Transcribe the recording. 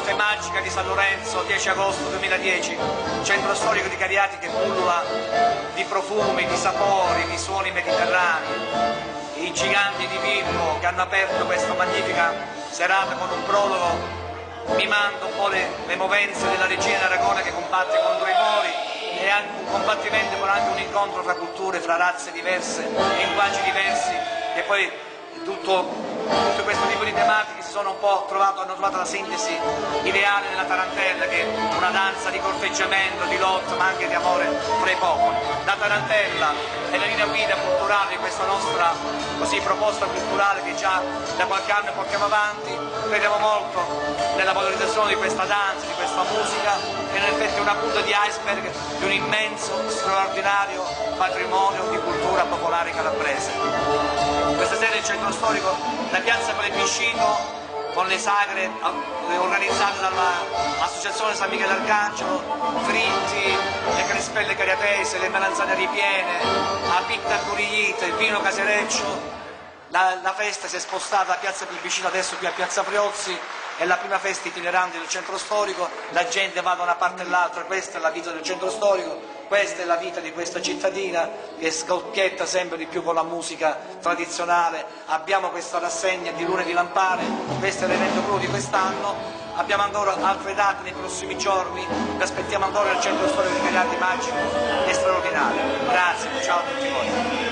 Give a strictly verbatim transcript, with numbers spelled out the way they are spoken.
notte magica di San Lorenzo, dieci agosto duemiladieci, centro storico di Cariati che pullula di profumi, di sapori, di suoni mediterranei. I giganti di Virgo che hanno aperto questa magnifica serata con un prologo mimando un po' le, le movenze della regina d'Aragona che combatte contro i Mori, e anche un combattimento con anche un incontro fra culture, fra razze diverse, linguaggi diversi, e poi tutto, tutto questo tipo di tematiche si sono un po' trovato, hanno trovato la sintesi ideale nella tarantella, che è una danza di corteggiamento, di lotta, ma anche di amore fra i popoli. La tarantella è la linea guida culturale di questa nostra così proposta culturale che già da qualche anno portiamo avanti. Crediamo molto nella valorizzazione di questa danza, di questa musica, che in effetti è una punta di iceberg di un immenso, straordinario patrimonio di cultura popolare calabrese. Questa sera il centro storico, la piazza Plebiscito, con le sagre organizzate dall'Associazione San Michele Arcangelo, fritti, le crispelle cariatese, le melanzane ripiene, a picta curiglite, il vino casereccio. La, la festa si è spostata da piazza Plebiscito adesso qui a piazza Priozzi, è la prima festa itinerante del centro storico, la gente va da una parte all'altra, questa è la vita del centro storico, questa è la vita di questa cittadina che scoppietta sempre di più con la musica tradizionale. Abbiamo questa rassegna di Lune di Lampare, questo è l'evento clou di quest'anno, abbiamo ancora altre date nei prossimi giorni, vi aspettiamo ancora al centro storico di Cariati magico e straordinario. Grazie, ciao a tutti voi.